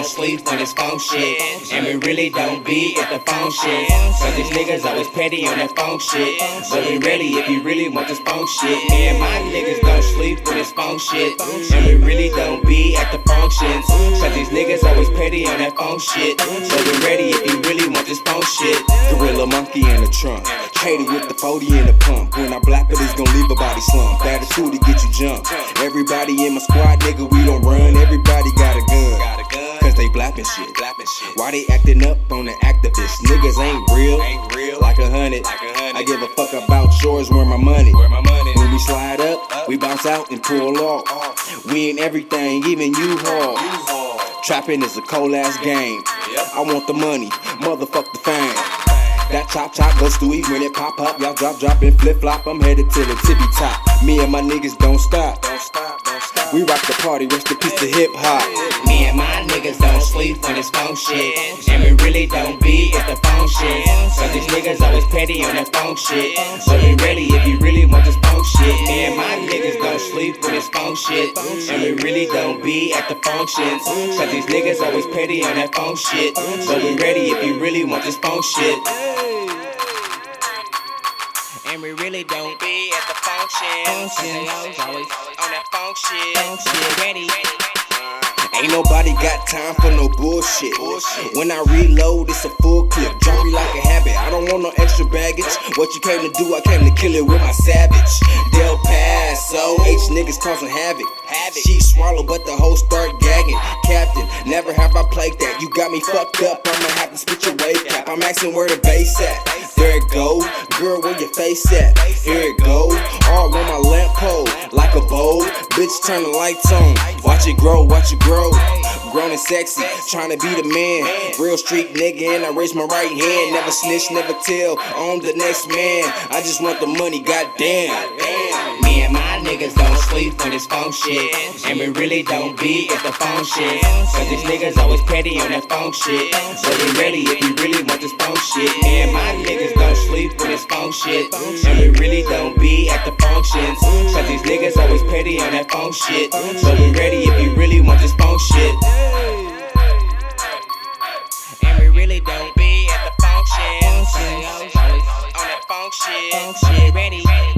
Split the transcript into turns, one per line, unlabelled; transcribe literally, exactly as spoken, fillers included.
don't sleep when it's phone shit, and we really don't be at the phone shit. Cause these niggas always petty on that phone shit, but we ready if you really want this phone shit. Me and my niggas don't sleep when it's phone shit, and we really don't be at the functions. Cause these niggas always petty on that phone shit, but we ready if you really want this phone shit.
Gorilla monkey in the trunk, hated with the forty in the pump. When I black it, it's gon' leave a body slump. Attitude to get you jumped. Everybody in my squad, nigga, we don't run. Everybody got a gun, cause they blapping shit. Why they acting up on the activists? Niggas ain't real, like a hundred. I give a fuck about yours, where my money. When we slide up, we bounce out and pull off. We in everything, even you hard. Trapping is a cold ass game. I want the money, motherfuck the fame. That chop chop goes through when it pop up. Y'all drop drop and flip flop. I'm headed to the tippy top. Me and my niggas don't stop. We rock the party, rest in peace to hip hop.
Me and my niggas don't sleep when it's phone shit, and we really don't be at the phone shit. Cause these niggas always petty on that phone shit, but we ready if you really want this phone shit. Me and my niggas don't sleep when it's phone shit, and we really don't be at the functions. Cause these niggas always petty on that phone shit, but we ready if you really want this phone shit. And we really don't be at the functions, always on that phone shit, phone shit ready.
Ain't nobody got time for no bullshit. When I reload, it's a full clip. Drop you like a habit. I don't want no extra baggage. What you came to do, I came to kill it with my savage. Del Paso, H niggas causing havoc. She swallow, but the hoe start gagging. Captain, never have I played that. You got me fucked up, I'ma have to spit your wave cap. I'm asking where the bass at. There it go, girl, where your face at? Here it go, all on my lamp pole, like a bowl. Bitch, turn the lights on. Watch it grow, watch it grow. Grown and sexy, trying to be the man. Real street nigga, and I raise my right hand. Never snitch, never tell on the next man. I just want the money, goddamn.
Me and my niggas don't sleep when it's phone shit, and we really don't be at the phone shit. Cause these niggas always petty on that phone shit, but we ready if you really want this phone shit. Me and my niggas don't sleep when it's phone shit, and we really don't be at the functions. Cause these niggas always petty on that phone shit, but we ready if you really want this phone shit. And we really don't be at the functions, always on that phone shit, phone shit ready.